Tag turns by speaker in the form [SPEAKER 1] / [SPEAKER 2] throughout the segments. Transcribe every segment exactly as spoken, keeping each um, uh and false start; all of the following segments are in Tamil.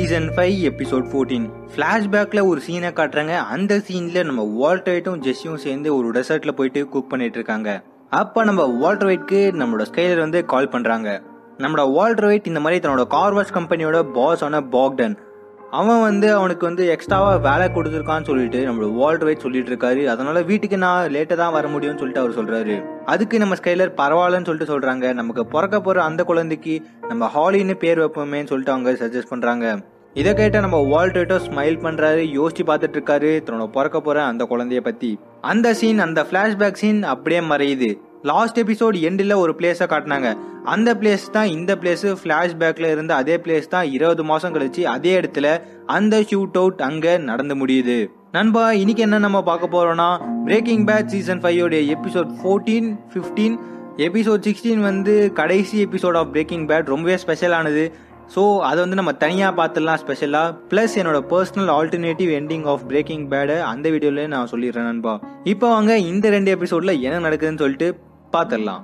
[SPEAKER 1] Season five episode fourteen. ஃபிளாஷ்பேக்ல ஒரு சீனை காட்டுறாங்க. அந்த சீன்ல நம்ம வால்டர் வைட்டும் ஜெஸ்ஸியும் சேர்ந்து ஒரு டெசர்ட்ல போயிட்டு குக் பண்ணிட்டு இருக்காங்க. அப்ப நம்ம வால்டர் வைட்க்கு நம்மளோட ஸ்கைலர் வந்து கால் பண்றாங்க. நம்மளோட வால்டர் வைட் இந்த மாதிரி தன்னோட கார் வாஷ் கம்பெனியோட பாஸ் ஆன பாக்டன், அவன் வந்து அவனுக்கு வந்து எக்ஸ்ட்ராவா வேலை கொடுத்துருக்கான்னு சொல்லிட்டு நம்மளோட வால்டர் வைட் சொல்லிட்டு இருக்காரு. அதனால வீட்டுக்கு நான் லேட்டா தான் வர முடியும்னு சொல்லிட்டு அவர் சொல்றாரு. அதுக்கு நம்ம ஸ்கைலர் பரவாயில்லன்னு சொல்லிட்டு சொல்றாங்க. நமக்கு பிறக்க போற அந்த குழந்தைக்கு நம்ம ஹாலின்னு பேர் வைப்போமேன்னு சொல்லிட்டு அவங்க சஜஸ்ட் பண்றாங்க. இதை கேட்ட நம்ம வால்டர் வைட்டோ ஸ்மைல் பண்றாரு, யோசிச்சு பார்த்துட்டு இருக்காரு தன்னோட பிறக்க போற அந்த குழந்தைய பத்தி. அந்த சீன், அந்த பிளாஷ்பேக் சீன் அப்படியே மறையுது. லாஸ்ட் எபிசோட் எண்டில் ஒரு பிளேஸை காட்டினாங்க. அந்த பிளேஸ் தான் இந்த பிளேஸ். பிளாஷ்பேக்ல இருந்த அதே பிளேஸ் தான் இருபது மாசம் கழிச்சு அதே இடத்துல அந்த ஷூட் அவுட் அங்க நடந்து முடியுது. நண்பா, இன்னைக்கு என்ன நம்ம பார்க்க போறோம்னா பிரேக்கிங் பேட் சீசன் ஃபைவ் உடைய episode fourteen, fifteen, episode sixteen வந்து கடைசி எபிசோட் ஆஃப் பிரேக்கிங் பேட். ரொம்பவே ஸ்பெஷலானது. ஸோ அதை வந்து நம்ம தனியாக பார்த்துடலாம் ஸ்பெஷலாக. ப்ளஸ் என்னோட personal alternative ending of Breaking பேடை அந்த வீடியோல நான் சொல்லிடுறேன் நண்பா. இப்போ வாங்க இந்த ரெண்டு எபிசோட்ல என்ன நடக்குதுன்னு சொல்லிட்டு பார்த்துடலாம்.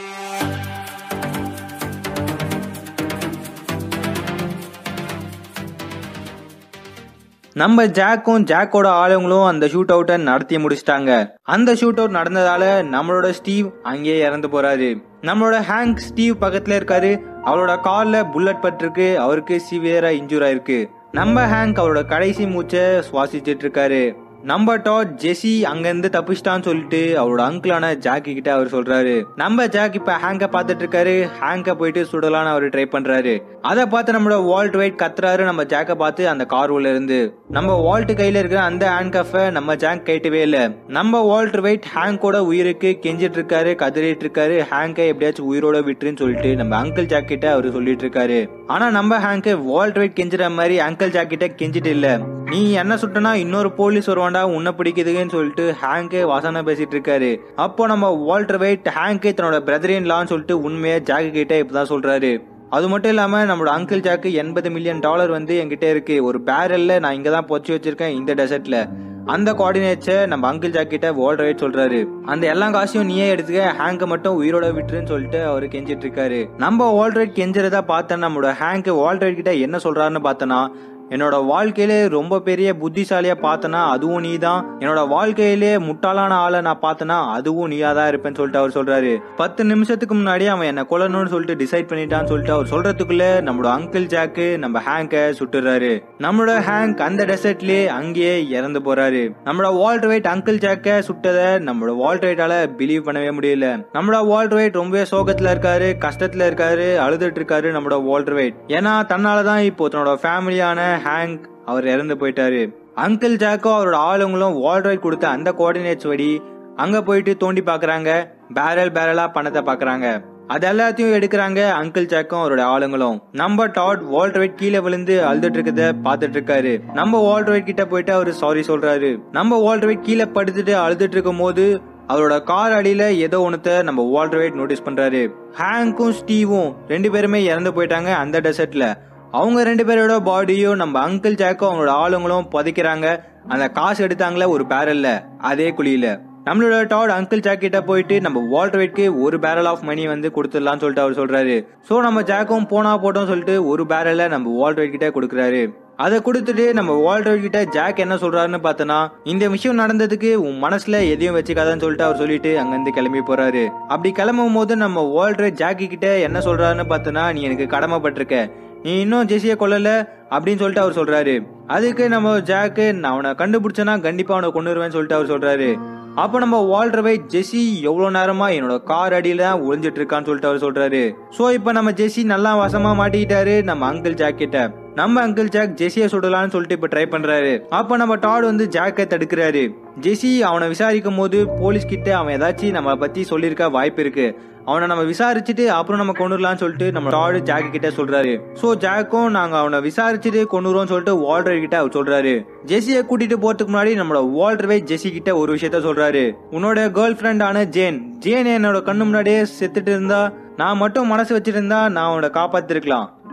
[SPEAKER 1] நம்ம ஜாக்கும் ஜாக்கோட ஆளுங்களும் அந்த ஷூட் அவுட்டை நடத்தி முடிச்சிட்டாங்க. அந்த ஷூட் அவுட் நடந்ததால நம்மளோட ஸ்டீவ் அங்கேயே இறந்து போறாரு. நம்மளோட ஹேங்க் ஸ்டீவ் பக்கத்துல இருக்காரு. அவரோட கால்ல புல்லட் பட்டிருக்கு. அவருக்கு சிவியரா இன்ஜூர் ஆயிருக்கு. நம்ம ஹேங்க் அவரோட கடைசி மூச்சை சுவாசிச்சுட்டு இருக்காரு. நம்ம டாட் ஜெஸி அங்கிருந்து தப்பிச்சிட்டான்னு சொல்லிட்டு அவரோட அங்கிளான ஜாக்கி கிட்ட அவர் சொல்றாரு. நம்ம ஜாக் இப்ப ஹேங்க பாத்துட்டு இருக்காரு. ஹேங்க போயிட்டு சுடலான்னு அவரு ட்ரை பண்றாரு. அதை பார்த்து நம்மளோட வால்ட் வைட் கத்துறாரு நம்ம ஜாக்க பார்த்து அந்த கார் உள்ள இருந்து. நம்ம வால்ட் கையில இருக்கிற அந்த ஹேண்ட் கஃபை நம்ம ஜாக் கைட்டவே இல்ல. நம்ம வால்ட் வைட் ஹேங்கோட உயிருக்கு கெஞ்சிட்டு இருக்காரு, கதறிட்டு இருக்காரு. ஹேங்கை எப்படியாச்சும் உயிரோட விட்டுருன்னு சொல்லிட்டு நம்ம அங்கிள் ஜாக் கிட்ட அவரு சொல்லிட்டு இருக்காரு. ஆனா நம்ம ஹேங்க வால்ட் வைட் கெஞ்சுற மாதிரி அங்கிள் ஜாக் கிட்ட கெஞ்சிட்டு இல்ல. நீ என்ன சுட்டனா இன்னொரு போலீஸ் வருவாண்டா உன்ன பிடிக்குதுன்னு சொல்லிட்டு ஹேங்கே வாசனை பேசிட்டு இருக்காரு. அப்போ நம்ம வால்டர் வைட் ஹேங்கே தன்னோட பிரதர் இன் லான்னு சொல்லிட்டு உண்மையா ஜாக்கு கிட்ட இப்பதான் சொல்றாரு. அது மட்டும் இல்லாம நம்மளோட அங்கிள் ஜாக்கு எண்பது மில்லியன் டாலர் வந்து என்கிட்ட இருக்கு. ஒரு பேரல்ல நான் இங்கதான் பொச்சு வச்சிருக்கேன் இந்த டெசர்ட்ல. அந்த கோஆர்டினேட்ஸை நம்ம அங்கிள் ஜாக் கிட்ட வால்டர் வைட் சொல்றாரு. அந்த எல்லா காசையும் நீயே எடுத்துக்க, ஹேங்க மட்டும் உயிரோட விட்டுருன்னு சொல்லிட்டு அவரு கெஞ்சிட்டு இருக்காரு. நம்ம வால்டர் வைட் கெஞ்சுறதா பார்த்தேன். நம்மளோட ஹேங்க் வால்டர் வைட் கிட்ட என்ன சொல்றாருன்னு பார்த்தனா, என்னோட வாழ்க்கையிலே ரொம்ப பெரிய புத்திசாலியா பார்த்தனா அதுவும் நீ தான். என்னோட வாழ்க்கையிலே முட்டாளான ஆளை நான் பார்த்தனா அதுவும் நீயா தான் இருப்பேன்னு சொல்லிட்டு அவர் சொல்றாரு. பத்து நிமிஷத்துக்கு முன்னாடி அவன் என்ன கொல்லணும்னு சொல்லிட்டு டிசைட் பண்ணிட்டான்னு சொல்லிட்டு அவர் சொல்றதுக்குள்ள நம்மளோட அங்கிள் ஜாக்கு நம்ம ஹேங்க சுட்டுறாரு. நம்மளோட ஹேங்க் அந்த டெசர்ட்லயே அங்கேயே இறந்து போறாரு. நம்மளோட வால்டர் வைட் அங்கிள் ஜாக்க சுட்டதை நம்மளோட வால்டர் வைட்டால பிலீவ் பண்ணவே முடியல. நம்மளோட வால்டர் வைட் ரொம்ப சோகத்துல இருக்காரு, கஷ்டத்துல இருக்காரு, அழுதுட்டு இருக்காரு நம்மளோட வால்டர் வைட். ஏன்னா தன்னாலதான் இப்போ தன்னோட ஃபேமிலியான ஹேங்க் அவர் இறந்து போயிட்டாரு. அங்கிள் ஜாக்கோ அவரோட ஆளுங்களும் வால்டர் வைட் கொடுத்த அந்த கோஆர்டினேட்ஸ் படி அங்க போயிட்டு தோண்டி பாக்குறாங்க. பேரல் பேரலா பணத்தை பாக்குறாங்க. அது எல்லாத்தையும் எடுக்கிறாங்க அங்கிள் ஜாக்கும் அவரோட ஆளுங்களும். நம்ம டாட் வால்டர் வைட் கீழே விழுந்து அழுதுட்டு இருக்கத பாத்துட்டு இருக்காரு. நம்ம வால்டர் வைட் கிட்ட போயிட்டு அவரு சாரி சொல்றாரு. நம்ம வால்டர் வைட் கீழே படுத்துட்டு அழுதுட்டு இருக்கும் போது அவரோட கார் அடியில ஏதோ ஒண்ணுத்த நம்ம வால்டர் வைட் நோட்டீஸ் பண்றாரு. ஹேங்கும் ஸ்டீவும் ரெண்டு பேருமே இறந்து போயிட்டாங்க அந்த டெசர்ட்ல. அவங்க ரெண்டு பேரோட பாடியும் நம்ம அங்கிள் ஜாக்கும் அவங்களோட ஆளுங்களும் புதைக்கிறாங்க. அந்த காசு எடுத்தாங்களே ஒரு பேரல்ல, அதே குழியில. நம்மளோட டாட் அங்கிள் ஜாக் கிட்ட போயிட்டு நம்ம வால்டர் வைட்க்கு ஒரு பேரல் ஆஃப் மணி வந்து கொடுத்துடலாம்னு சொல்லிட்டு அவர் சொல்றாரு. சோ நம்ம ஜாக்கும் போனா போட்டோம் சொல்லிட்டு ஒரு பேரல்ல நம்ம வால்டர் வைட் கிட்ட கொடுக்குறாரு. அதை கொடுத்துட்டு நம்ம வால்டர் வைட் கிட்ட ஜாக் என்ன சொல்றாருன்னு பார்த்தனா, இந்த விஷயம் நடந்ததுக்கு உன் மனசுல எதையும் வச்சுக்காதான்னு சொல்லிட்டு அவர் சொல்லிட்டு அங்கிருந்து கிளம்பி போறாரு. அப்படி கிளம்பும் போது நம்ம வால்டர் ஜாக்கி கிட்ட என்ன சொல்றாருன்னு பார்த்தனா, நீ எனக்கு கடமைப்பட்டிருக்க, நீ இன்னும் ஜெஸியை கொல்லல அப்படின்னு சொல்லிட்டு அவர் சொல்றாரு. அதுக்கு நம்ம ஜாக்கு, நான் அவனை கண்டுபிடிச்சனா கண்டிப்பா அவனை கொண்டுருவேன்னு சொல்லிட்டு அவர் சொல்றாரு. அப்ப நம்ம வால்டர் வைட், ஜெஸி எவ்வளவு நேரமா என்னோட கார் அடியில தான் ஒளிஞ்சிட்டு இருக்கான்னு சொல்லிட்டு அவர் சொல்றாரு. சோ இப்ப நம்ம ஜெஸி நல்லா வசமா மாட்டிக்கிட்டாரு நம்ம அங்கிள் ஜாக் கிட்ட. நம்ம அங்கிள் ஜாக் ஜெஸியை சுடலான்னு சொல்லிட்டு இப்ப ட்ரை பண்றாரு. அப்ப நம்ம டாட் வந்து ஜாக்கை தடுக்கிறாரு. ஜெஸி அவனை விசாரிக்கும் போது போலீஸ் கிட்ட அவன் ஏதாச்சும் நம்ம பத்தி சொல்லிருக்க வாய்ப்பு இருக்கு, அவனை நம்ம விசாரிச்சுட்டு அப்புறம் நம்ம கொண்டுடலாம்னு சொல்லிட்டு நம்ம டாட் ஜாக் கிட்ட சொல்றாரு. சோ ஜாக்கும் நாங்க அவனை விசாரிச்சுட்டு கொண்டுறோம்னு சொல்லிட்டு வால்டர் கிட்ட அவர் சொல்றாரு. ஜெஸியை கூட்டிட்டு போறதுக்கு முன்னாடி நம்மளோட வால்டர் வைட் ஜெஸி கிட்ட ஒரு விஷயத்த சொல்றாரு. உன்னோட கேர்ள் ஃபிரெண்டான ஜேன் ஜேன் என்னோட கண்ணு முன்னாடியே செத்துட்டு இருந்தா, நான் மட்டும் மனசு வச்சிட்டு இருந்தா நான் அவனை காப்பாத்திருக்கலாம்.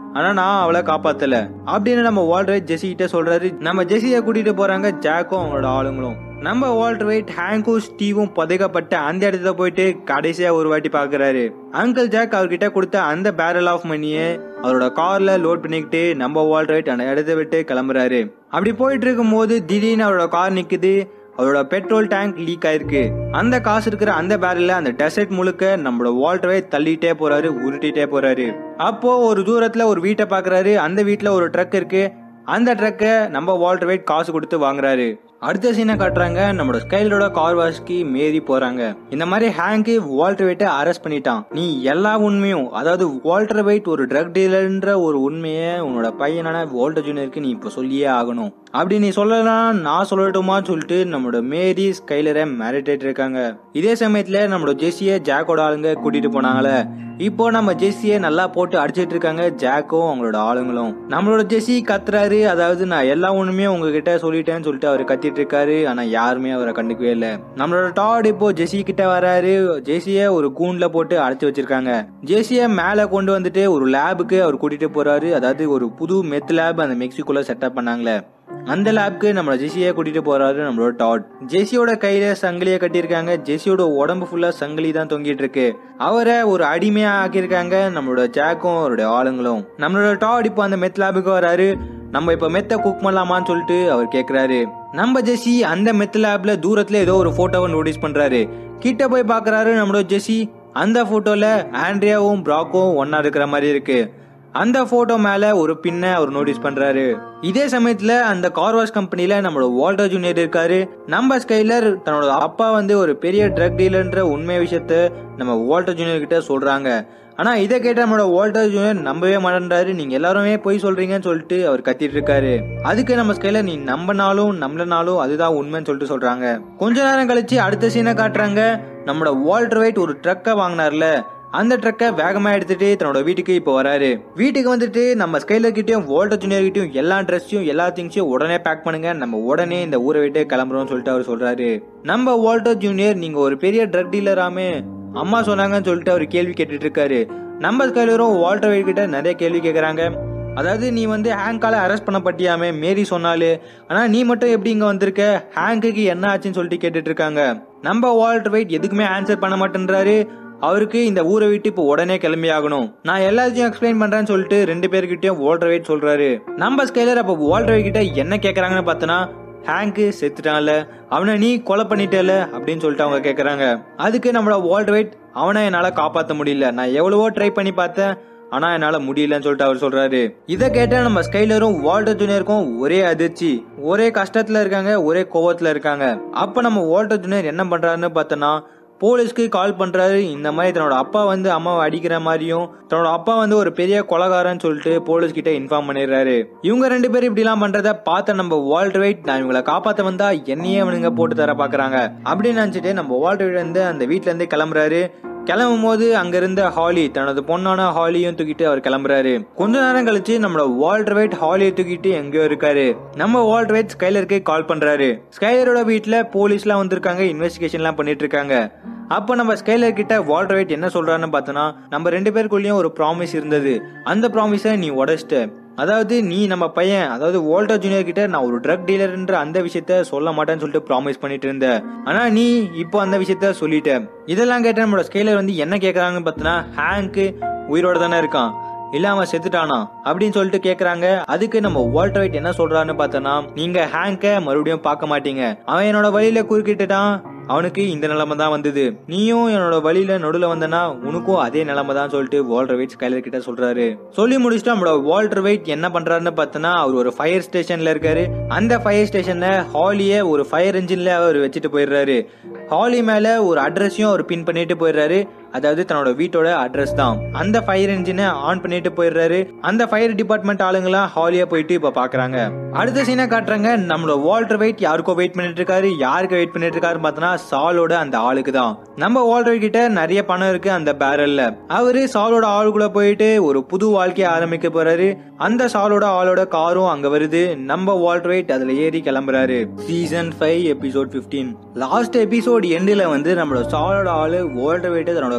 [SPEAKER 1] ஆனா நான் அவளை காப்பாத்தல அப்படின்னு நம்ம வால்டர் வைட் ஜெஸி கிட்ட சொல்றாரு. நம்ம ஜெஸியை கூட்டிட்டு போறாங்க ஜாக்கும் அவங்களோட ஆளுங்களும். நம்ம வால்டர் வைட் ஹேங்கும் ஸ்டீவும் புதைக்கப்பட்ட அந்த இடத்துல போயிட்டு கடைசியா ஒரு வாட்டி பாக்குறாரு. அங்கிள் ஜாக் அவர்கிட்ட கொடுத்த அந்த பேரல் ஆஃப் மணியை அவரோட கார்ல லோட் பண்ணிக்கிட்டு நம்ம வால்டர் வைட் அந்த இடத்த விட்டு கிளம்புறாரு. அப்படி போயிட்டு இருக்கும் போது திடீர்னு அவரோட கார் நிக்குது. அவரோட பெட்ரோல் டேங்க் லீக் ஆயிருக்கு. அந்த காசு இருக்கிற அந்த பேரல்ல அந்த டெசர்ட் முழுக்க நம்மளோட வால்டர் வைட் தள்ளிட்டே போறாரு, உருட்டிட்டே போறாரு. அப்போ ஒரு தூரத்துல ஒரு வீட்டை பாக்குறாரு. அந்த வீட்டுல ஒரு ட்ரக் இருக்கு. அந்த ட்ரக்கை நம்ம வால்டர் வைட் காசு கொடுத்து வாங்குறாரு. அடுத்த சீனை காட்டுறாங்க. நம்மளோட ஸ்கைலரோட கார் வாஷ்க்கு மேரி போறாங்க. இந்த மாதிரி ஹேங்க் வால்டர் வைட்டை அரெஸ்ட் பண்ணிட்டான். நீ எல்லா உண்மையும், அதாவது வால்டர் வைட் ஒரு ட்ரக் டீலர்ன்ற ஒரு உண்மையை உன்னோட பையனான வால்டர் ஜூனியருக்கு நீ இப்ப சொல்லியே ஆகணும். அப்படி நீ சொல்லலாம் நான் சொல்லட்டுமான்னு சொல்லிட்டு நம்மளோட மேரி ஸ்கைலரை மிரட்டிட்டு இருக்காங்க. இதே சமயத்துல நம்மளோட ஜெஸிய ஜாக்கோட ஆளுங்க கூட்டிட்டு போனாங்களே. இப்போ நம்ம ஜெஸிய நல்லா போட்டு அடிச்சிட்டு இருக்காங்க ஜாக்கும் அவங்களோட ஆளுங்களும். நம்மளோட ஜெஸி கத்துறாரு, அதாவது நான் எல்லா ஒண்ணுமே உங்ககிட்ட சொல்லிட்டேன்னு சொல்லிட்டு அவரு கத்திட்டு இருக்காரு. ஆனா யாருமே அவரை கண்டுக்கவே இல்லை. நம்மளோட டாட் இப்போ ஜெஸி கிட்ட வராரு. ஜெஸிய ஒரு கூண்ல போட்டு அடைச்சு வச்சிருக்காங்க. ஜெஸிய மேல கொண்டு வந்துட்டு ஒரு லேபுக்கு அவர் கூட்டிட்டு போறாரு. அதாவது ஒரு புது மெத் லேப் அந்த மெக்சிகோல செட்டப் பண்ணாங்களே, அந்த லேப்க்கு நம்மளோட ஜெஸியை கூட்டிட்டு போறாரு நம்மளோட டாட். ஜெஸியோட கையில சங்கிலிய கட்டியிருக்காங்க. ஜெஸியோட உடம்பு ஃபுல்லா சங்கிலி தான் தொங்கிட்டு இருக்கு. அவரை ஒரு அடிமையா ஆக்கியிருக்காங்க நம்மளோட ஜாக்கும் அவருடைய ஆளுங்களும். நம்மளோட டாட் இப்போ அந்த மெத் லேபுக்கு வராரு. நம்ம இப்ப மெத்த குக் பண்ணலாமான்னு சொல்லிட்டு அவர் கேக்குறாரு. நம்ம ஜெஸி அந்த மெத் லேப்ல தூரத்துல ஏதோ ஒரு போட்டோவை நோட்டீஸ் பண்றாரு. கிட்ட போய் பாக்குறாரு. நம்மளோட ஜெஸி அந்த போட்டோல ஆண்ட்ரியாவும் பிராக்கும் ஒன்னா இருக்கிற மாதிரி இருக்கு. அந்த போட்டோ மேல ஒரு பின்ன அவர் நோட்டீஸ் பண்றாரு. இதே சமயத்துல அந்த கார் வாஷ் கம்பெனில நம்மளோட வால்டர் ஜூனியர் இருக்காரு. நம்ம ஸ்கைலர் தன்னோட அப்பா வந்து ஒரு பெரிய ட்ரக் டீலர்ன்ற உண்மை விஷயத்த நம்ம வால்டர் ஜூனியர் கிட்ட சொல்றாங்க. ஆனா இதை கேட்ட நம்மளோட வால்டர் ஜூனியர் நம்பவே மாட்டேன்றாரு. நீங்க எல்லாருமே போய் சொல்றீங்கன்னு சொல்லிட்டு அவர் கத்திட்டு இருக்காரு. அதுக்கு நம்ம ஸ்கைலர் நீ நம்பினாலும் நம்பலனாலும் அதுதான் உண்மைன்னு சொல்லிட்டு சொல்றாங்க. கொஞ்ச நேரம் கழிச்சு அடுத்த சீனை காட்டுறாங்க. நம்மளோட வால்டர் வைட் ஒரு ட்ரக்கை வாங்கினார்ல, அந்த ட்ரக்கை வேகமா எடுத்துட்டு தன்னோட வீட்டுக்கு இப்போ வராரு. வீட்டுக்கு வந்துட்டு நம்ம ஸ்கைலர் கிட்டயும் வால்டர் ஜூனியர் கிட்டயும் எல்லா ட்ரெஸ்ஸையும் எல்லா திங்ஸையும் உடனே பேக் பண்ணுங்க, நம்ம உடனே இந்த ஊரை விட்டு கிளம்புறோம்னு சொல்லிட்டு அவர் சொல்றாரு. நம்ம வால்டர் ஜூனியர் நீங்க ஒரு பெரிய ட்ரக் டீலராமே அம்மா சொன்னாங்கன்னு சொல்லிட்டு அவர் கேள்வி கேட்டுட்டு இருக்காரு. நம்ம ஸ்கைலரும் வால்டர் வைட் கிட்ட நிறைய கேள்வி கேட்கறாங்க. அதாவது நீ வந்து ஹேங்கால அரெஸ்ட் பண்ணப்பட்டியாமே மேரி சொன்னாலு, ஆனா நீ மட்டும் எப்படி இங்க வந்திருக்க, ஹேங்குக்கு என்ன ஆச்சுன்னு சொல்லிட்டு கேட்டுட்டு இருக்காங்க. நம்ம வால்டர் வைட் எதுக்குமே ஆன்சர் பண்ண மாட்டேன்றாரு. அவருக்கு இந்த ஊரை விட்டு இப்போ உடனே கிளம்பி ஆகணும், நான் எல்லாத்தையும் எக்ஸ்பிளைன் பண்றேன்னு சொல்லிட்டு ரெண்டு பேர்கிட்டயும் வால்டர் வைட் சொல்றாரு. நம்ம ஸ்கைலர் அப்போ வால்டர் வைட் கிட்ட என்ன கேக்குறாங்கன்னு பார்த்தனா, ஹேங்க் செத்துட்டான்ல, அவனை நீ கொலை பண்ணிட்டல அப்படின்னு சொல்லிட்டு அவங்க கேக்குறாங்க. அதுக்கு நம்மளோட வால்டர் வைட் அவனை என்னால காப்பாற்ற முடியல, நான் எவ்வளவோ ட்ரை பண்ணி பார்த்தேன் ஆனா என்னால முடியலன்னு சொல்லிட்டு அவர் சொல்றாரு. இதை கேட்ட நம்ம ஸ்கைலரும் வால்டர் ஜூனியருக்கும் ஒரே அதிர்ச்சி, ஒரே கஷ்டத்துல இருக்காங்க, ஒரே கோவத்துல இருக்காங்க. அப்ப நம்ம வால்டர் ஜூனியர் என்ன பண்றாருன்னு பார்த்தோன்னா போலீஸ்க்கு கால் பண்றாரு. இந்த மாதிரி தன்னோட அப்பா வந்து அம்மாவை அடிக்கிற மாதிரியும் தன்னோட அப்பா வந்து ஒரு பெரிய கொலைகாரன்னு சொல்லிட்டு போலீஸ் கிட்ட இன்ஃபார்ம் பண்ணிடுறாரு. இவங்க ரெண்டு பேரும் இப்படி எல்லாம் பண்றத பார்த்த நம்ம வால்டர் வைட் நான் இவங்களை காப்பாத்த வந்தா என்னையே அவனுங்க போட்டு தர பாக்குறாங்க அப்படின்னு நினைச்சிட்டு நம்ம வால்டர் வைட் வந்து அந்த வீட்டுல இருந்து கிளம்புறாரு. கிளம்பும் போது அங்க இருந்த ஹாலி, தனது பொண்ணான ஹாலியும் தூக்கிட்டு அவர் கிளம்புறாரு. கொஞ்ச நேரம் கழிச்சு நம்மளோட வால்டர் வைட் ஹாலியை தூக்கிட்டு எங்கேயோ இருக்காரு. நம்ம வால்டர் வைட் ஸ்கைலருக்கு கால் பண்றாரு. ஸ்கைலரோட வீட்டுல போலீஸ் எல்லாம் வந்திருக்காங்க, இன்வெஸ்டிகேஷன் எல்லாம் பண்ணிட்டு இருக்காங்க. அப்ப நம்ம ஸ்கைலர் கிட்ட வால்டர் வைட் என்ன சொல்றாருன்னு பார்த்தோன்னா, நம்ம ரெண்டு பேருக்குள்ளயும் ஒரு ப்ராமிஸ் இருந்தது, அந்த ப்ராமிஸை நீ உடைச்சிட்ட. அதாவது நீ நம்ம பையன், அதாவது வால்டர் ஜூனியர் கிட்ட நான் ஒரு ட்ரக் டீலர்ன்ற அந்த விஷயத்த சொல்ல மாட்டேன்னு சொல்லிட்டு ப்ராமிஸ் பண்ணிட்டு இருந்த, ஆனா நீ இப்போ அந்த விஷயத்த சொல்லிட்ட. இதெல்லாம் கேட்ட நம்மளோட ஸ்கைலர் வந்து என்ன கேக்குறாங்கன்னு பார்த்தோன்னா, ஹேங்க் உயிரோட தானே இருக்கான், இல்ல அவன் செத்துட்டானா அப்படின்னு சொல்லிட்டு கேக்குறாங்க. அதுக்கு நம்ம வால்டர் வைட் என்ன சொல்றாருன்னு பார்த்தோன்னா, நீங்க ஹேங்க மறுபடியும் பார்க்க மாட்டீங்க, அவன் என்னோட வழியில குறுக்கிட்டுட்டான், அவனுக்கு இந்த நிலைமை தான் வந்தது, நீயும் என்னோட வழியில நடுல வந்தனா உனக்கும் அதே நிலைமை தான் சொல்லிட்டு வால்டர் வைட் ஸ்கைலர் கிட்ட சொல்றாரு. சொல்லி முடிச்சுட்டு நம்மளோட வால்டர் வைட் என்ன பண்றாருன்னு பார்த்தோன்னா, அவர் ஒரு ஃபயர் ஸ்டேஷன்ல இருக்காரு. அந்த ஃபயர் ஸ்டேஷன்ல ஹாலிய ஒரு ஃபயர் இன்ஜின்ல அவர் வச்சுட்டு போயிடுறாரு. ஹாலி மேல ஒரு அட்ரஸையும் அவர் பின் பண்ணிட்டு போயிடுறாரு. அதாவது தன்னோட வீட்டோட அட்ரஸ் தான். அந்த ஃபயர் இன்ஜினை ஆன் பண்ணிட்டு போயிடுறாரு. அந்த ஃபயர் டிபார்ட்மெண்ட் ஆளுங்களாம் ஹாலியா போயிட்டு இப்ப பாக்குறாங்க. அடுத்த சீனை காட்டுறாங்க. நம்மளோட வால்டர் வைட் யாருக்கோ வெயிட் பண்ணிட்டு இருக்காரு. யாருக்கு வெயிட் பண்ணிட்டு இருக்காரு பார்த்தோன்னா, சாலோட அந்த ஆளுக்கு தான். நம்ம வால்டர் வைட் கிட்ட நிறைய பணம் இருக்கு அந்த பேரல்ல. அவரு சாலோட ஆளுக்குள்ள போயிட்டு ஒரு புது வாழ்க்கையை ஆரம்பிக்க போறாரு. அந்த சாலோட ஆளோட காரும் அங்க வருது. நம்ம வால்டர் வைட் அதுல ஏறி கிளம்புறாரு. Season five episode fifteen. Last episode எண்ட்ல வந்து நம்மளோட சாலோட ஆளு வால்டர் வைட் தன்னோட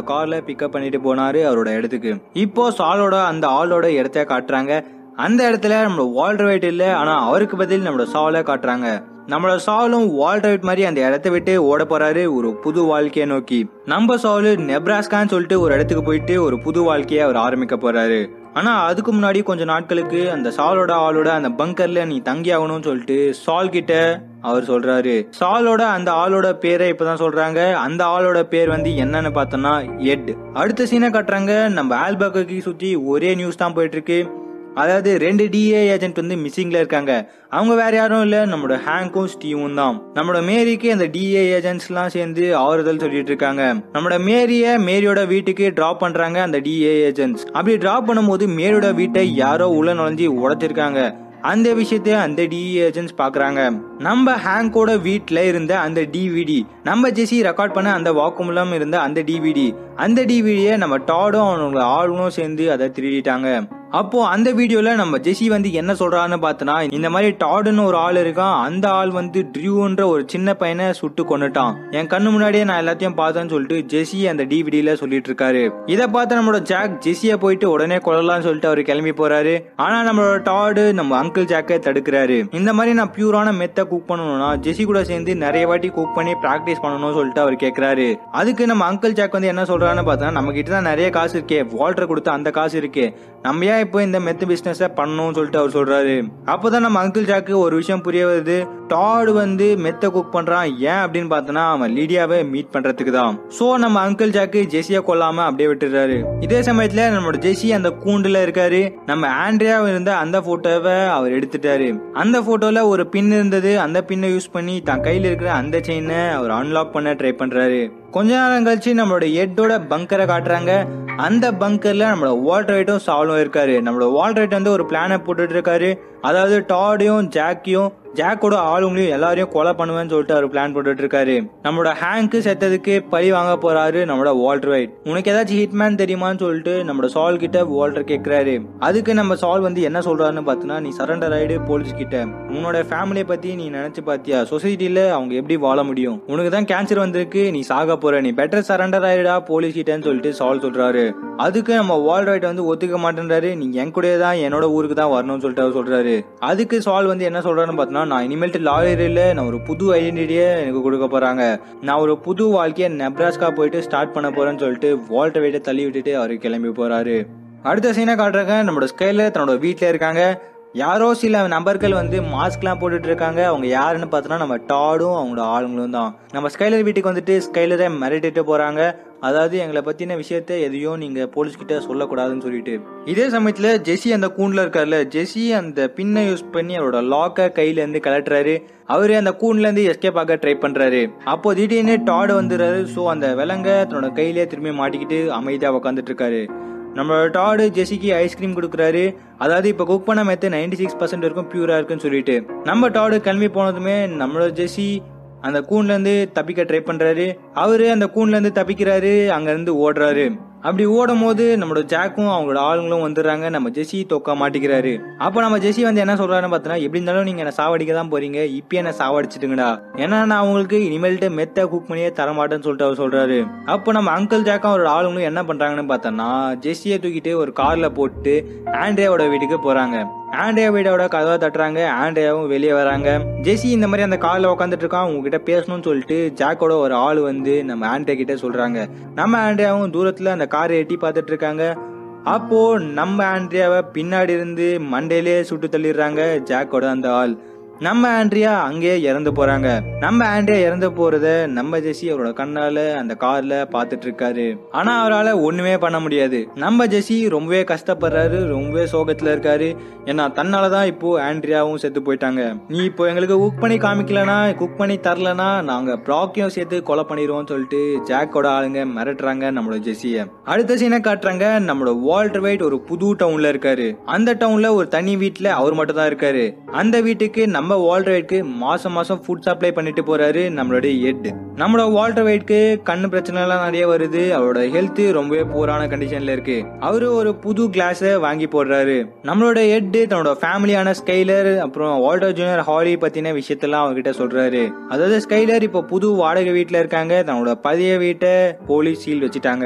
[SPEAKER 1] கார்ல பிக்கப் பண்ணிட்டு போனாரு அவரோட இடத்துக்கு. இப்போ சாலோட அந்த ஆளோட இடத்த காட்டுறாங்க. அந்த இடத்துல நம்மளோட வால்டர் வைட் இல்ல, ஆனா அவருக்கு பதில் நம்மளோட சாலை காட்டுறாங்க. நம்மளோட சாலும் வால்டர் வைட் மாதிரி அந்த இடத்த விட்டு ஓட போறாரு ஒரு புது வாழ்க்கையை நோக்கி. நம்ம சாலு நெப்ராஸ்கான்னு சொல்லிட்டு ஒரு இடத்துக்கு போயிட்டு ஒரு புது வாழ்க்கையை அவர் ஆரம்பிக்க போறாரு. ஆனா அதுக்கு முன்னாடி கொஞ்ச நாட்களுக்கு அந்த சாலோட ஆளோட அந்த பங்கர்ல நீ தங்கி ஆகணும்னு சொல்லிட்டு சால் கிட்ட அவர் சொல்றாரு. சாலோட அந்த ஆளோட பேரை இப்பதான் சொல்றாங்க. அந்த ஆளோட பேர் வந்து என்னன்னு பார்த்தோம்னா எட். அடுத்த சீனை காட்டுறாங்க. நம்ம ஆல்பர்கர்கி சுத்தி ஒரே நியூஸ் தான் போயிட்டு இருக்கு. அதாவது ரெண்டு டிஏ ஏஜென்ட் வந்து மிஸ்ஸிங்ல இருக்காங்க. அவங்க வேற யாரும் இல்ல, நம்மளோட ஹேங்கும் ஸ்டீவும் தான். நம்மளோட மேரிக்கு அந்த டிஏ ஏஜென்ட்ஸ் எல்லாம் சேர்ந்து ஆறுதல் சொல்லிட்டு இருக்காங்க. நம்மளோட மேரிய மேரியோட வீட்டுக்கு டிராப் பண்றாங்க அந்த டிஏ ஏஜென்ட்ஸ். அப்படி டிராப் பண்ணும்போது மேரியோட வீட்டை யாரோ உள்ள நுழைஞ்சி உடைச்சிருக்காங்க. அந்த விஷயத்த அந்த டிஏ ஏஜென்ட்ஸ் பாக்குறாங்க. நம்ம ஹேங்கோட வீட்டுல இருந்த அந்த டிவிடி, நம்ம ஜெசி ரெக்கார்ட் பண்ண அந்த வாக்குமூலம் இருந்த அந்த டிவிடி, அந்த டிவிடியை நம்ம டாடும் அவனோட ஆளுங்களும் சேர்ந்து அதை திருடிட்டாங்க. அப்போ அந்த வீடியோல நம்ம ஜெசி வந்து என்ன சொல்றான்னு பார்த்தனா, இந்த மாதிரி டாடுன்னு ஒரு ஆள் இருக்கான், அந்த ஆள் வந்து ட்ரியூன்ற ஒரு சின்ன பையனை சுட்டு கொண்டுட்டான், என் கண்ணு முன்னாடியே நான் எல்லாத்தையும் பார்த்தேன்னு சொல்லிட்டு ஜெசி அந்த டிவிடியில சொல்லிட்டு இருக்காரு. இதை பார்த்து நம்மளோட ஜாக் ஜெசிய போயிட்டு உடனே கொள்ளலாம்னு சொல்லிட்டு அவரு கிளம்பி போறாரு. ஆனா நம்மளோட டாடு நம்ம அங்கிள் ஜாக்கை தடுக்கிறாரு. இந்த மாதிரி நான் பியூரான மெத்த குக் பண்ணணும்னா ஜெசி கூட சேர்ந்து நிறைய வாட்டி குக் பண்ணி பிராக்டிஸ் பண்ணணும்னு சொல்லிட்டு அவர் கேட்கிறாரு. அதுக்கு நம்ம அங்கிள் ஜாக் வந்து என்ன சொல்றான்னு பார்த்தா, நம்ம கிட்ட தான் நிறைய காசு இருக்கே, வால்டர் கொடுத்த அந்த காசு இருக்கே, நம்ம ஏன் இப்போ இந்த மெத்து பிசினஸ் பண்ணணும்னு சொல்லிட்டு அவர் சொல்றாரு. அப்பதான் நம்ம அங்கிள் ஜாக்கு ஒரு விஷயம் புரிய வருது. டாடு வந்து மெத்த குக் பண்றான் ஏன் அப்படின்னு பார்த்தோன்னா அவன் லிடியாவை மீட் பண்றதுக்கு தான். சோ நம்ம அங்கிள் ஜாக்கு ஜெசியா கொல்லாம அப்படியே விட்டுறாரு. இதே சமயத்துல நம்மளோட ஜெசி அந்த கூண்டுல இருக்காரு. நம்ம ஆண்ட்ரியா இருந்த அந்த போட்டோவை அவர் எடுத்துட்டாரு. அந்த போட்டோல ஒரு பின் இருந்தது. அந்த பின்னை யூஸ் பண்ணி தன் கையில இருக்கிற அந்த செயினை அவர் அன்லாக் பண்ண ட்ரை பண்றாரு. கொஞ்ச நேரம் கழிச்சு நம்மளோட எட்டோட பங்கரை காட்டுறாங்க. அந்த பங்கர்ல நம்மளோட வால்டர் வைட்டும் சாலும் இருக்காரு. நம்மளோட வால்டர் வைட் வந்து ஒரு பிளானை போட்டுட்டு இருக்காரு. அதாவது டாடையும் ஜாக்கையும் ஜாக்கோட ஆளுங்களையும் எல்லாரையும் கொலை பண்ணுவேன்னு சொல்லிட்டு அவர் பிளான் போட்டுட்டு இருக்காரு. நம்மளோட ஹேங்க்கு செத்ததுக்கு பழி வாங்க போறாரு நம்மளோட வால்டர் வைட். உனக்கு ஏதாச்சும் ஹிட்மேன் தெரியுமான்னு சொல்லிட்டு நம்மளோட சால் கிட்ட வால்டர் கேட்கிறாரு. அதுக்கு நம்ம சால் வந்து என்ன சொல்றாருன்னு பார்த்தோன்னா, நீ சரண்டர் ஆயிடு போலீஸ் கிட்ட. உன்னோட ஃபேமிலியை பத்தி நீ நினைச்சு பாத்தியா? சொசைட்டில அவங்க எப்படி வாழ முடியும்? உனக்கு தான் கேன்சர் வந்திருக்கு, நீ சாக போற, நீ பெட்டர் சரண்டர் ஆயிடா போலீஸ் கிட்டன்னு சொல்லிட்டு சால் சொல்றாரு. அதுக்கு நம்ம வால்டர் வைட் வந்து ஒத்துக்க மாட்டேன்றாரு. நீங்க என் கூட தான் என்னோட ஊருக்கு தான் வரணும்னு சொல்லிட்டு அவர் சொல்றாரு. அதுக்கு சால் வந்து என்ன சொல்றாருன்னு பார்த்தோன்னா, நான் இனிமேல்ட்டு லாயர் இல்ல, நான் ஒரு புது ஐடென்டிட்டியை எனக்கு கொடுக்க போறாங்க, நான் ஒரு புது வாழ்க்கையை நெப்ராஸ்கா போயிட்டு ஸ்டார்ட் பண்ண போறேன்னு சொல்லிட்டு வால்டர் வைட்டை தள்ளி விட்டுட்டு அவரு கிளம்பி போறாரு. அடுத்த சீனை காட்டுறாங்க. நம்மளோட ஸ்கைலர் தன்னோட வீட்டுல இருக்காங்க. யாரோ சில நபர்கள் வந்து மாஸ்க் எல்லாம் போட்டுட்டு இருக்காங்க. அவங்க யாருன்னு பார்த்தோன்னா நம்ம டாடும் அவங்களோட ஆளுங்களும் தான். நம்ம ஸ்கைலர் வீட்டுக்கு வந்துட்டு ஸ்கைலரை மிரட்டிட்டு போறாங்க. அதாவது எங்களை பத்தின விஷயத்த எதையும் நீங்க போலீஸ் கிட்ட சொல்லக்கூடாதுன்னு சொல்லிட்டு. இதே சமயத்துல ஜெசி அந்த கூண்டுல இருக்காருல, ஜெசி அந்த பின்னை யூஸ் பண்ணி அவரோட லாக்க கையில இருந்து கலட்டுறாரு. அவரு அந்த கூண்டுல இருந்து எஸ்கேப் ஆக ட்ரை பண்றாரு. அப்போ திடீர்னு டாடு வந்துடுறாரு. சோ அந்த விலங்க தன்னோட கையிலே திரும்பி மாட்டிக்கிட்டு அமைதியா உட்காந்துட்டு இருக்காரு. நம்மளோட டாடு ஜெசிக்கு ஐஸ்கிரீம் கொடுக்குறாரு. அதாவது இப்ப குக் பண்ண மெத்து நைன்டி சிக்ஸ் பர்சன்ட் இருக்கும் பியூரா இருக்குன்னு சொல்லிட்டு. நம்ம டாடு கிளம்பி போனதுமே நம்மளோட ஜெசி அந்த கூண்ல இருந்து தப்பிக்க ட்ரை பண்றாரு. அவரு அந்த கூண்ல இருந்து தப்பிக்கிறாரு, அங்க இருந்து ஓடுறாரு. அப்படி ஓடும் போது நம்மளோட ஜாக்கும் அவங்களோட ஆளுங்களும் வந்துடுறாங்க. நம்ம ஜெசி தோக்க மாட்டிக்கிறாரு. அப்ப நம்ம ஜெசி வந்து என்ன சொல்றாருன்னு பார்த்தோன்னா, எப்படி இருந்தாலும் நீங்க என்ன சாவடிக்க தான் போறீங்க, இப்ப என்ன சாவடிச்சிட்டுங்கடா, ஏன்னா நான் அவங்களுக்கு இனிமேல்ட்டு மெத்த குக் பண்ணியே தரமாட்டேன்னு சொல்லிட்டு அவர் சொல்றாரு. அப்போ நம்ம அங்கிள் ஜாக்கும் அவரோட ஆளுங்களும் என்ன பண்றாங்கன்னு பார்த்தோம்னா, ஜெசியை தூக்கிட்டு ஒரு கார்ல போட்டு ஆண்ட்ரியாவோட வீட்டுக்கு போறாங்க. ஆண்ட்ரியா வீடோட கதவை தட்டுறாங்க. ஆண்ட்ரியாவும் வெளியே வராங்க. ஜெசி இந்த மாதிரி அந்த கார்ல உட்காந்துட்டு இருக்கான், உங்ககிட்ட பேசணும்னு சொல்லிட்டு ஜாக்கோட ஒரு ஆள் வந்து நம்ம ஆண்ட்ரியா கிட்ட சொல்றாங்க. நம்ம ஆண்ட்ரியாவும் தூரத்துல அந்த காரை எட்டி பார்த்துட்டு இருக்காங்க. அப்போ நம்ம ஆண்ட்ரியாவை பின்னாடி இருந்து மண்டையிலே சுட்டு தள்ளிடுறாங்க ஜாக்கோட அந்த ஆள். நம்ம ஆண்ட்ரியா அங்கேயே இறந்து போறாங்க. நம்ம ஆண்ட்ரியா இறந்து போறத நம்ம ஜெசி அவரோட கண்ணால அந்த கார்ல பாத்துட்டு இருக்காரு. ஆனா அவரால் ஒண்ணுமே பண்ண முடியாது. நம்ம ஜெசி ரொம்பவே கஷ்டப்படுறாரு, ரொம்பவே சோகத்துல இருக்காரு. ஏன்னா தன்னாலதான் இப்போ ஆண்ட்ரியாவும் செத்து போயிட்டாங்க. நீ இப்போ எங்களுக்கு குக் பண்ணி காமிக்கலனா, குக் பண்ணி தரலனா நாங்க ப்ராக்கையும் சேர்த்து கொலை பண்ணிடுவோம் சொல்லிட்டு ஜாக்கோட ஆளுங்க மிரட்டுறாங்க நம்மளோட ஜெசிய. அடுத்த சீனை காட்டுறாங்க. நம்மளோட வால்டர் வைட் ஒரு புது டவுன்ல இருக்காரு. அந்த டவுன்ல ஒரு தனி வீட்டுல அவர் மட்டும் தான் இருக்காரு. அந்த வீட்டுக்கு நம்ம நம்ம வால்டர் வைட்க்கு மாசம் மாசம் ஃபுட் சப்ளை பண்ணிட்டு போறாரு நம்மளுடைய எட். நம்மளோட வால்டர் வைட்க்கு கண்ணு பிரச்சனை எல்லாம் நிறைய வருது. அவரோட ஹெல்த் ரொம்பவே போரான கண்டிஷன்ல இருக்கு. அவரு ஒரு புது கிளாஸ வாங்கி போடுறாரு. நம்மளோட எட் தன்னோட ஃபேமிலியான ஸ்கைலர் அப்புறம் வால்டர் ஜூனியர் ஹாலி பத்தின விஷயத்தெல்லாம் அவர்கிட்ட சொல்றாரு. அதாவது ஸ்கைலர் இப்ப புது வாடகை வீட்டுல இருக்காங்க. தன்னோட பழைய வீட்டை போலீஸ் சீல் வச்சுட்டாங்க.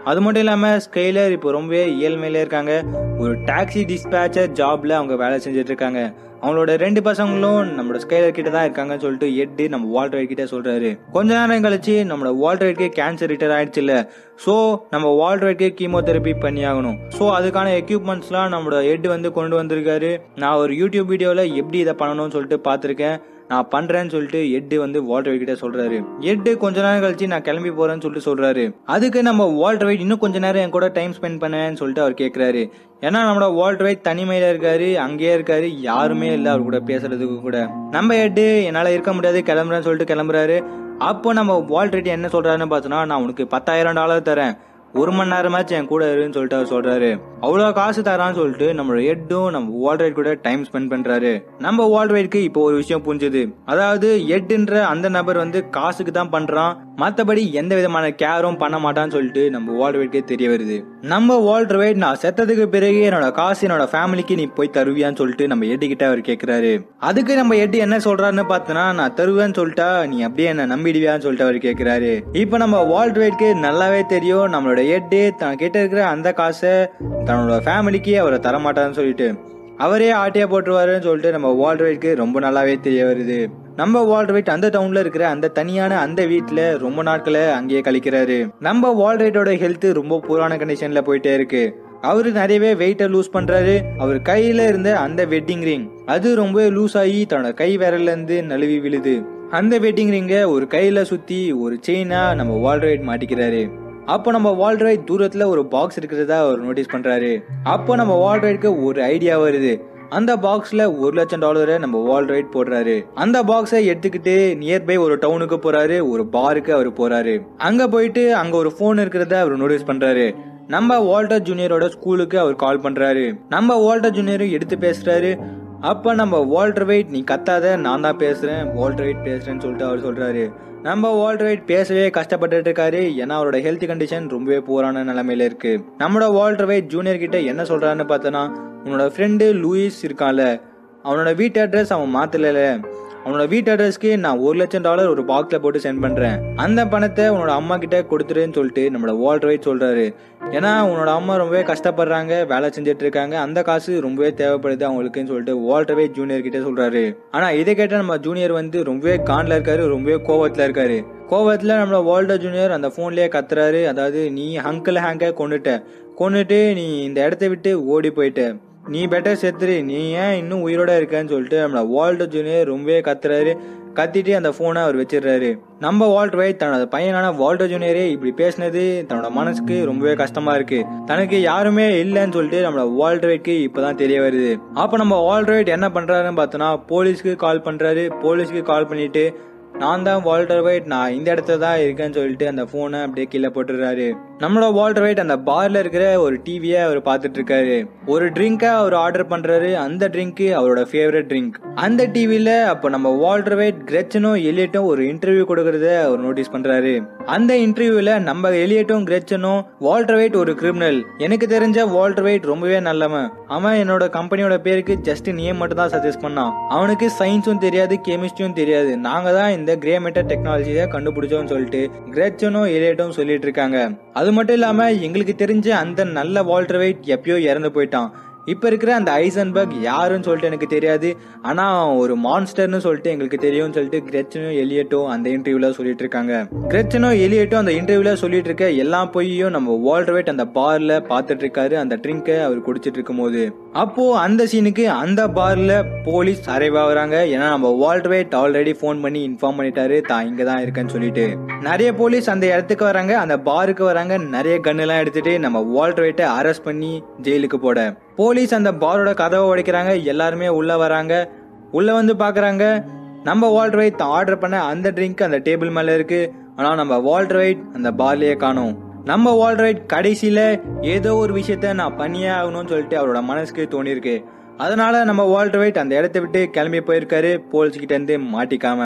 [SPEAKER 1] அது மட்டும் இல்லாம ஸ்கைலர் இப்போ ரொம்பவே இயல்மையில இருக்காங்க. ஒரு டாக்ஸி டிஸ்பேச்சர் ஜாப்ல அவங்க வேலை செஞ்சுட்டு இருக்காங்க. அவங்களோட ரெண்டு பசங்களும் நம்மளோட ஸ்கைலர் கிட்ட தான் இருக்காங்கன்னு சொல்லிட்டு எட் நம்ம வால்டர் வைட் கிட்ட சொல்றாரு. கொஞ்ச நேரம் கழிச்சு நம்மளோட வால்டர் வைட்க்கு கேன்சர் ரிட்டர் ஆயிடுச்சு இல்ல, சோ நம்ம வால்டர் வைட்க்கு கீமோதெரபி பண்ணி ஆகணும். சோ அதுக்கான எக்யூப்மெண்ட்ஸ் எல்லாம் நம்மளோட எட் வந்து கொண்டு வந்திருக்காரு. நான் ஒரு யூடியூப் வீடியோல எப்படி இதை பண்ணணும்னு சொல்லிட்டு பாத்திருக்கேன், நான் பண்றேன்னு சொல்லிட்டு எட்டு வந்து வால்டர் வைட் கிட்ட சொல்றாரு. எட்டு கொஞ்ச நேரம் கழிச்சு நான் கிளம்பி போறேன்னு சொல்லிட்டு சொல்றாரு. அதுக்கு நம்ம வால்டர் வைட் இன்னும் கொஞ்ச நேரம் என் கூட டைம் ஸ்பெண்ட் பண்ணுவேன்னு சொல்லிட்டு அவர் கேட்கிறாரு. ஏன்னா நம்மளோட வால்டர் வைட் தனிமையில இருக்காரு, அங்கேயே இருக்காரு, யாருமே இல்ல அவர் கூட பேசுறதுக்கு கூட. நம்ம எட்டு என்னால இருக்க முடியாது கிளம்புறேன்னு சொல்லிட்டு கிளம்புறாரு. அப்போ நம்ம வால்டர் வைட் என்ன சொல்றாருன்னு பார்த்தோம்னா, நான் உனக்கு பத்தாயிரம் டாலர் தரேன், ஒரு மணி நேரமாச்சு என் கூட இருன்னு சொல்லிட்டு அவர் சொல்றாரு. அவ்வளவு காசு தரான்னு சொல்லிட்டு நம்மளோட எட்டும் நம்ம வால்டர் வைட் கூட டைம் ஸ்பெண்ட் பண்றாரு. நம்ம வால்டர் வைட்க்கு இப்போ ஒரு விஷயம் புரிஞ்சது. அதாவது எட்ன்ற அந்த நபர் வந்து காசுக்கு தான் பண்றான், மத்தபடி எந்த விதமான கேரும் பண்ண மாட்டான்னு சொல்லிட்டு நம்ம வால்டர் வைட்க்கே தெரிய வருது. நம்ம வால்டர் வைட் நான் செத்ததுக்கு பிறகு என்னோட காசு என்னோட ஃபேமிலிக்கு நீ போய் தருவியான்னு சொல்லிட்டு நம்ம எட்டு கிட்ட அவர் கேட்கிறாரு. அதுக்கு நம்ம எட்டு என்ன சொல்றாருன்னு பார்த்தோன்னா, நான் தருவேன்னு சொல்லிட்டா நீ அப்படியே என்ன நம்பிடுவியான்னு சொல்லிட்டு அவர் கேட்கிறாரு. இப்ப நம்ம வால்டர் வைட்க்கு நல்லாவே தெரியும் நம்மளோட எட்டு தான் கிட்ட இருக்கிற அந்த காசை தன்னோட ஃபேமிலிக்கு அவரை தரமாட்டான்னு சொல்லிட்டு அவரே ஆட்டியா போட்டுருவாருன்னு சொல்லிட்டு நம்ம வால்டர் வைட்க்கு ரொம்ப நல்லாவே தெரிய வருது. நம்ம வால்டர் வைட் அந்த டவுன்ல இருக்கிற அந்த தனியான அந்த வீட்டுல ரொம்ப நாட்களை அங்கேயே கழிக்கிறாரு. நம்ம வால்டர் வைட்டோட ஹெல்த் ரொம்ப பூரான கண்டிஷன்ல போயிட்டே இருக்கு. அவரு நிறையவே வெயிட்ட லூஸ் பண்றாரு. அவர் கையில இருந்த அந்த வெட்டிங் ரிங் அது ரொம்ப லூஸ் ஆகி தன்னோட கை விரல்ல இருந்து நழுவி விழுது. அந்த வெட்டிங் ரிங்க ஒரு கையில சுத்தி ஒரு செயினா நம்ம வால்டர் வைட் மாட்டிக்கிறாரு. அப்போ நம்ம வால்டர் வைட் தூரத்துல ஒரு பாக்ஸ் இருக்கிறதா அவர் நோட்டீஸ் பண்றாரு. அப்போ நம்ம வால்டர் வைட்க்கு ஒரு ஐடியா வருது. அந்த பாக்ஸ்ல ஒரு லட்சம் டாலரை நம்ம வால்டர் வைட் போடுறாரு. அந்த பாக்ஸை எடுத்துக்கிட்டு நியர்பை ஒரு டவுனுக்கு போறாரு, ஒரு பாருக்கு அவர் போறாரு. அங்க போயிட்டு அங்க ஒரு போன் இருக்கிறத அவர் நோட்டீஸ் பண்றாரு. நம்ம வால்டர் ஜூனியரோட ஸ்கூலுக்கு அவர் கால் பண்றாரு. நம்ம வால்டர் ஜூனியரும் எடுத்து பேசுறாரு. அப்ப நம்ம வால்டர் வைட் நீ கத்தாத, நான் தான் பேசுறேன், வால்டர் வைட் பேசுறேன்னு சொல்லிட்டு அவர் சொல்றாரு. நம்ம வால்டர் வைட் பேசவே கஷ்டப்பட்டு இருக்காரு. ஏன்னா அவரோட ஹெல்த் கண்டிஷன் ரொம்பவே போரான நிலைமையில இருக்கு. நம்மளோட வால்டர் வைட் ஜூனியர் கிட்ட என்ன சொல்றாருன்னு பார்த்தோன்னா, உன்னோட ஃப்ரெண்டு லூயிஸ் இருக்கான்ல, அவனோட வீட்டு அட்ரஸ் அவன் மாத்தல, அவனோட வீட்டு அட்ரஸ்க்கு நான் ஒரு லட்சம் டாலர் ஒரு பாக்ஸ்ல போட்டு சென்ட் பண்றேன், அந்த பணத்தை உன்னோட அம்மா கிட்ட கொடுத்துருன்னு சொல்லிட்டு நம்மளோட வால்டர் வைட் சொல்றாரு. ஏன்னா உன்னோட அம்மா ரொம்பவே கஷ்டப்படுறாங்க, வேலை செஞ்சுட்டு இருக்காங்க, அந்த காசு ரொம்பவே தேவைப்படுது அவங்களுக்குன்னு சொல்லிட்டு வால்டர் வைட் ஜூனியர் கிட்ட சொல்றாரு. ஆனா இதை கேட்ட நம்ம ஜூனியர் வந்து ரொம்பவே கான்ல இருக்காரு, ரொம்பவே கோவத்துல இருக்காரு. கோவத்துல நம்மளோட வால்டர் ஜூனியர் அந்த போன்லயே கத்துறாரு. அதாவது நீ அங்கிள் ஹேங்க கொண்டுட்ட, கொண்டுட்டு நீ இந்த இடத்த விட்டு ஓடி போயிட்ட, நீ பெட்டர் செத்துரு, நீ ஏன் இன்னும் உயிரோட இருக்கன்னு சொல்லிட்டு நம்மளோட வால்டர் ஜூனியர் ரொம்பவே கத்துறாரு. கத்திட்டு அந்த போனை அவர் வச்சிடறாரு. நம்ம வால்டர் வைட் தன்னோட பையனான வால்டர் ஜூனியரே இப்படி பேசினது தன்னோட மனசுக்கு ரொம்பவே கஷ்டமா இருக்கு. தனக்கு யாருமே இல்லைன்னு சொல்லிட்டு நம்மளோட வால்டர் வைட்க்கு இப்பதான் தெரிய வருது. அப்ப நம்ம வால்டர் வைட் என்ன பண்றாருன்னு பார்த்தோன்னா, போலீஸ்க்கு கால் பண்றாரு. போலீஸ்க்கு கால் பண்ணிட்டு நான் தான் வால்டர் வைட், நான் இந்த இடத்துல தான் இருக்கேன்னு சொல்லிட்டு அந்த போனை அப்படியே கீழே போட்டுறாரு. நம்மளோட வால்டர் வைட் அந்த பார்ல இருக்கிற ஒரு டிவியை அவர் பார்த்துட்டு இருக்காரு. ஒரு ட்ரிங்கை அவர் ஆர்டர் பண்றாரு. அந்த ட்ரிங்க் அவரோட ஃபேவரட் ட்ரிங்க். அந்த டிவில அப்ப நம்ம வால்டர் வைட் கிரெச்சனும் எலியட்டும் ஒரு இன்டர்வியூ கொடுக்கறத அவர் நோட்டீஸ் பண்றாரு. அந்த இன்டர்வியூல நம்ம எலியட்டும் கிரெச்சனும் வால்டர் வைட் ஒரு கிரிமினல், எனக்கு தெரிஞ்ச வால்டர் வைட் ரொம்பவே நல்லவன், அவன் என்னோட கம்பெனியோட பேருக்கு ஜஸ்ட் நேம் மட்டும் தான் சஜஸ்ட் பண்ணான், அவனுக்கு சயின்ஸும் தெரியாது கெமிஸ்ட்ரியும் தெரியாது, நாங்க தான் இந்த கிரே மெட்டர் டெக்னாலஜியை கண்டுபிடிச்சோம்னு சொல்லிட்டு கிரெச்சனும் எலியட்டும் சொல்லிட்டு இருக்காங்க. அது மட்டும் இல்லாம எங்களுக்கு தெரிஞ்ச அந்த நல்ல வால்டர் வைட் எப்பயோ இறந்து போயிட்டான். இப்ப இருக்கிற அந்த ஐசன்பர்க் யாருன்னு சொல்லிட்டு எனக்கு தெரியாது, ஆனா ஒரு மான்ஸ்டர்னு சொல்லிட்டு எங்களுக்கு தெரியும் சொல்லிட்டு கிரெச்சனும் எலியட்டும் அந்த இன்டர்வியூல சொல்லிட்டு இருக்காங்க. கிரெச்சனும் எலியட்டும் அந்த இன்டர்வியூல சொல்லிட்டு இருக்க எல்லா பொய்யும் நம்ம வால்டர் வைட் அந்த பார்ல பாத்துட்டு இருக்காரு. அந்த ட்ரிங்கை அவர் குடிச்சிட்டு இருக்கும் போது அப்போ அந்த சீனுக்கு அந்த பார்ல போலீஸ் அரைவ் ஆகுறாங்க. ஏன்னா நம்ம வால்டர் வைட் ஆல்ரெடி போன் பண்ணி இன்ஃபார்ம் பண்ணிட்டாரு தான் இங்கதான் இருக்கேன்னு சொல்லிட்டு. நிறைய போலீஸ் அந்த இடத்துக்கு வராங்க, அந்த பாருக்கு வராங்க, நிறைய கன் எல்லாம் எடுத்துட்டு நம்ம வால்டர் வைட்டை அரெஸ்ட் பண்ணி ஜெயிலுக்கு போட. போலீஸ் அந்த பாரோட கதவை உடைக்கிறாங்க. எல்லாருமே உள்ள வராங்க. உள்ள வந்து பாக்குறாங்க நம்ம வால்டர் வைட் ஆர்டர் பண்ண அந்த ட்ரிங்க் அந்த டேபிள் மேல இருக்கு. ஆனா நம்ம வால்டர் வைட் அந்த பார்லயே காணோம். நம்ம வால்டர் வைட் கடைசியில ஏதோ ஒரு விஷயத்த நான் பண்ணியே ஆகணும்னு சொல்லிட்டு அவரோட மனசுக்கு தோணிருக்கு. அதனால நம்ம வால்டர் வைட் அந்த இடத்த விட்டு கிளம்பி போயிருக்காரு, போலீஸ் கிட்ட இருந்து மாட்டிக்காம.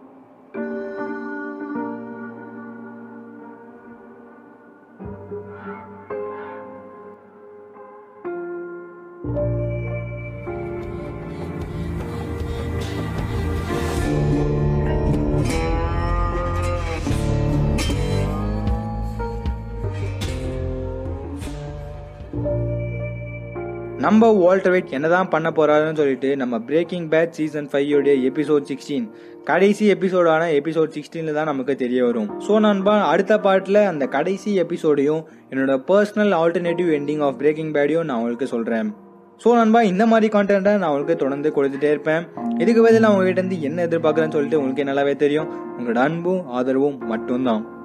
[SPEAKER 1] நம்ம வால்டர் வைட் என்னதான் பண்ண போறாருன்னு சொல்லிட்டு நம்ம பிரேக்கிங் பேட் சீசன் ஃபைவ் உடைய எபிசோட் சிக்ஸ்டீன் கடைசி எபிசோடான எபிசோட் சிக்ஸ்டீன்ல தான் நமக்கு தெரிய வரும். ஸோ நண்பா, அடுத்த பார்ட்ல அந்த கடைசி எபிசோடையும் என்னோட personal alternative ending of Breaking பேடையும் நான் உங்களுக்கு சொல்றேன். ஸோ நண்பா, இந்த மாதிரி கான்டென்ட்டை நான் உங்களுக்கு தொடர்ந்து கொடுத்துட்டே இருப்பேன். இதுக்கு பதில் நான் உங்ககிட்ட இருந்து என்ன எதிர்பார்க்குறேன்னு சொல்லிட்டு உங்களுக்கு நல்லாவே தெரியும். உங்களோட அன்பும் ஆதரவும் மட்டும்தான்.